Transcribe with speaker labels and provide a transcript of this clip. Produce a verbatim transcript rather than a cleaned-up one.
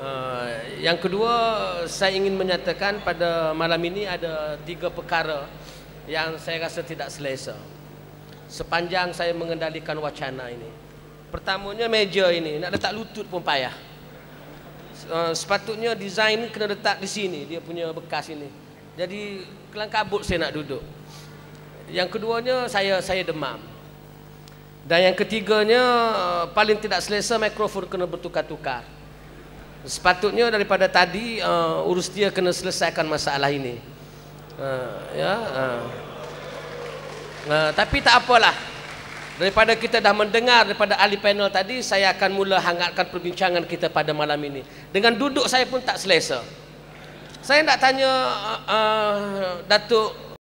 Speaker 1: Uh, yang kedua, saya ingin menyatakan pada malam ini ada tiga perkara yang saya rasa tidak selesa sepanjang saya mengendalikan wacana ini. Pertamanya, meja ini nak letak lutut pun payah. Uh, sepatutnya desain kena letak di sini, dia punya bekas ini. Jadi kelang kabut saya nak duduk. Yang keduanya, saya saya demam. Dan yang ketiganya, uh, paling tidak selesa, mikrofon kena bertukar-tukar. Sepatutnya daripada tadi uh, urus dia kena selesaikan masalah ini. Uh, ya, uh. Uh, tapi tak apalah. Daripada kita dah mendengar daripada ahli panel tadi, saya akan mula hangatkan perbincangan kita pada malam ini. Dengan duduk saya pun tak selesa. Saya nak tanya uh, uh, Datuk